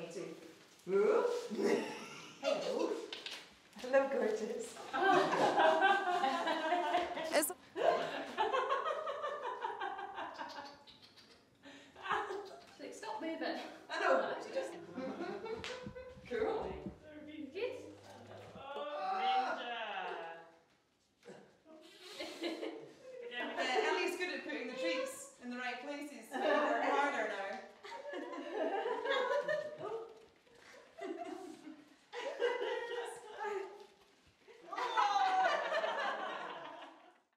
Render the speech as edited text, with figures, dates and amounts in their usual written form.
me too. Ooh. Hello. Hello, gorgeous. Stop moving. I know.